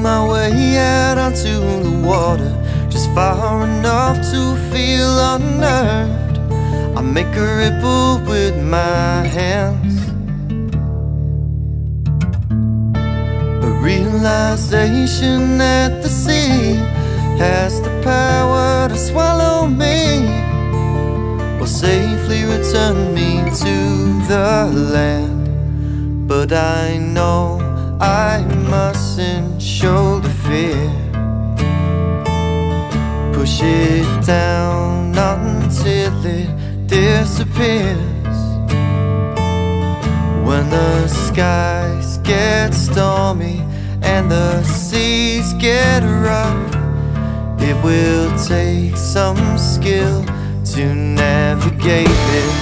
my way out onto the water, just far enough to feel unnerved. I make a ripple with my hands, a realization that the sea has the power to swallow me, or safely return me to the land. But I know I mustn't show the fear, push it down until it disappears. When the skies get stormy and the seas get rough, it will take some skill to navigate this.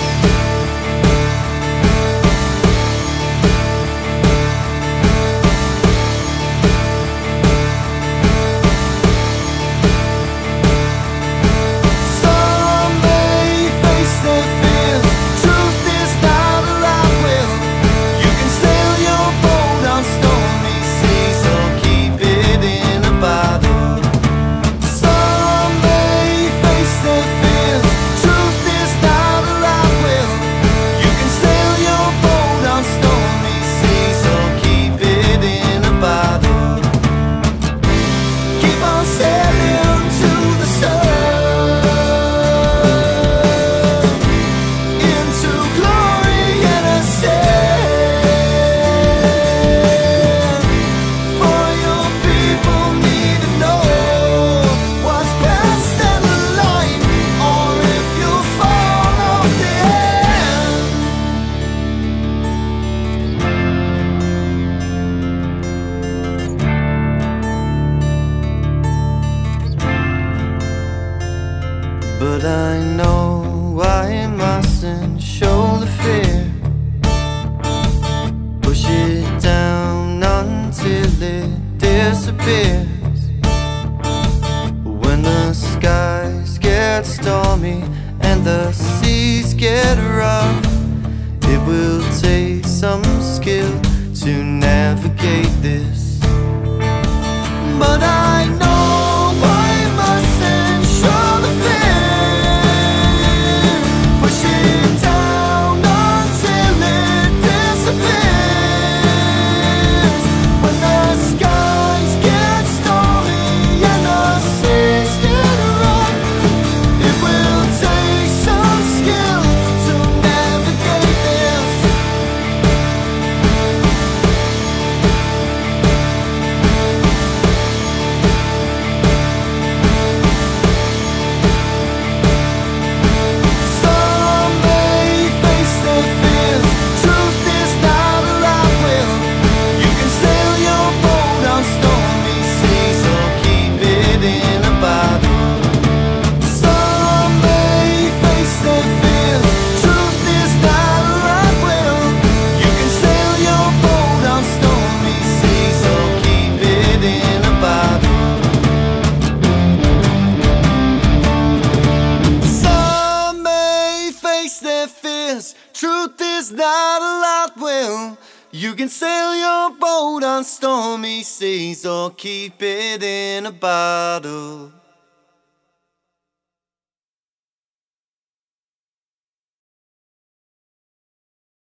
But I know I mustn't show the fear, push it down until it disappears. When the skies get stormy and the seas get rough, it will take some skill to navigate this. But I know I mustn't show the fear, truth is not a lot will. You can sail your boat on stormy seas or keep it in a bottle.